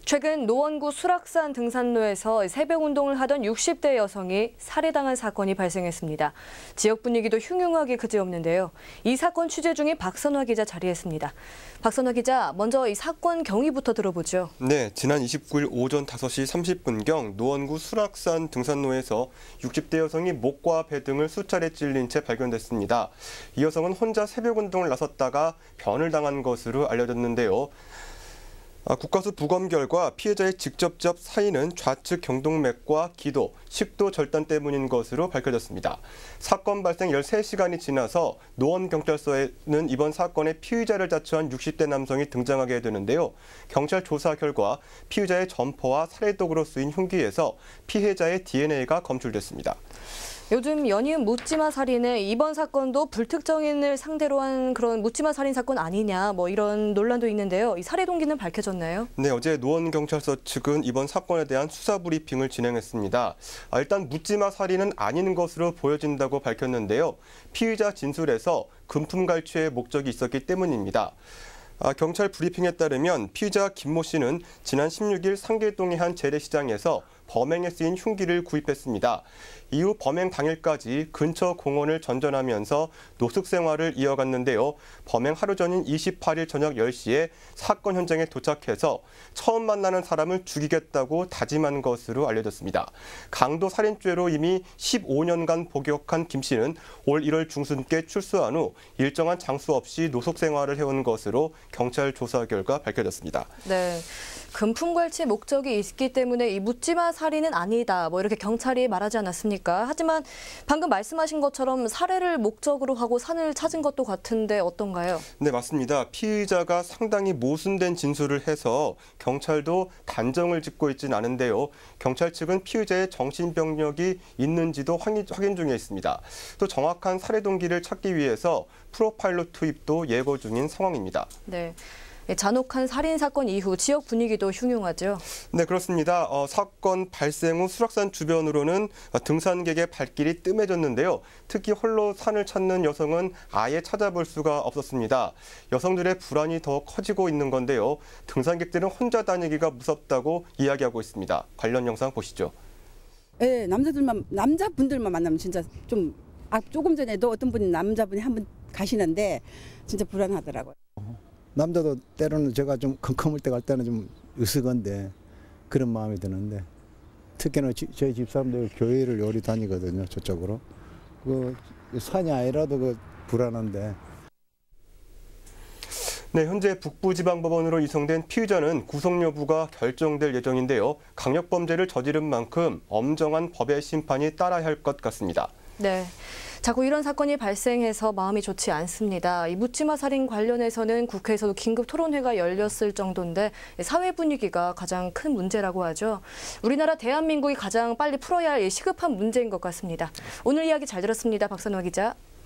최근 노원구 수락산 등산로에서 새벽 운동을 하던 60대 여성이 살해당한 사건이 발생했습니다. 지역 분위기도 흉흉하기 그지없는데요. 이 사건 취재 중인 박선화 기자 자리했습니다. 박선화 기자, 먼저 이 사건 경위부터 들어보죠. 네, 지난 29일 오전 5시 30분경 노원구 수락산 등산로에서 60대 여성이 목과 배 등을 수차례 찔린 채 발견됐습니다. 이 여성은 혼자 새벽 운동을 나섰다가 변을 당한 것으로 알려졌는데요. 국가수 부검 결과 피해자의 직접적 사인은 좌측 경동맥과 기도, 식도 절단 때문인 것으로 밝혀졌습니다. 사건 발생 13시간이 지나서 노원경찰서에는 이번 사건의 피의자를 자처한 60대 남성이 등장하게 되는데요. 경찰 조사 결과 피의자의 점퍼와 살해도구로 쓰인 흉기에서 피해자의 DNA가 검출됐습니다. 요즘 연이은 묻지마 살인에 이번 사건도 불특정인을 상대로 한 그런 묻지마 살인 사건 아니냐 이런 논란도 있는데요. 이 살해 동기는 밝혀졌나요? 네, 어제 노원경찰서 측은 이번 사건에 대한 수사 브리핑을 진행했습니다. 일단 묻지마 살인은 아닌 것으로 보여진다고 밝혔는데요. 피의자 진술에서 금품 갈취의 목적이 있었기 때문입니다. 경찰 브리핑에 따르면 피의자 김모 씨는 지난 16일 상계동의 한 재래시장에서 범행에 쓰인 흉기를 구입했습니다. 이후 범행 당일까지 근처 공원을 전전하면서 노숙 생활을 이어갔는데요. 범행 하루 전인 28일 저녁 10시에 사건 현장에 도착해서 처음 만나는 사람을 죽이겠다고 다짐한 것으로 알려졌습니다. 강도 살인죄로 이미 15년간 복역한 김 씨는 올 1월 중순께 출소한 후 일정한 장소 없이 노숙 생활을 해온 것으로 경찰 조사 결과 밝혀졌습니다. 네, 금품 갈취 목적이 있기 때문에 이 묻지마 살인은 아니다 이렇게 경찰이 말하지 않았습니까? 하지만 방금 말씀하신 것처럼 살해를 목적으로 하고 산을 찾은 것도 같은데 어떤가요? 네, 맞습니다. 피의자가 상당히 모순된 진술을 해서 경찰도 단정을 짓고 있지는 않은데요. 경찰 측은 피의자의 정신병력이 있는지도 확인 중에 있습니다. 또 정확한 살해 동기를 찾기 위해서 프로파일러 투입도 예고 중인 상황입니다. 네. 잔혹한 살인 사건 이후 지역 분위기도 흉흉하죠? 네, 그렇습니다. 사건 발생 후 수락산 주변으로는 등산객의 발길이 뜸해졌는데요. 특히 홀로 산을 찾는 여성은 아예 찾아볼 수가 없었습니다. 여성들의 불안이 더 커지고 있는 건데요. 등산객들은 혼자 다니기가 무섭다고 이야기하고 있습니다. 관련 영상 보시죠. 네, 남자분들만 만나면 진짜 조금 전에도 어떤 분이 남자분이 한 분 가시는데 진짜 불안하더라고요. 남자도 때로는 제가 좀 컴컴할 때 갈 때는 좀 으스건데 그런 마음이 드는데 특히나 저희 집사람들 교회를 요리 다니거든요. 저쪽으로. 산이 아니라도 불안한데. 네, 현재 북부지방법원으로 이송된 피의자는 구속 여부가 결정될 예정인데요. 강력범죄를 저지른 만큼 엄정한 법의 심판이 따라야 할 것 같습니다. 네. 자꾸 이런 사건이 발생해서 마음이 좋지 않습니다. 이 묻지마 살인 관련해서는 국회에서도 긴급 토론회가 열렸을 정도인데 사회 분위기가 가장 큰 문제라고 하죠. 우리나라 대한민국이 가장 빨리 풀어야 할 시급한 문제인 것 같습니다. 오늘 이야기 잘 들었습니다. 박선화 기자.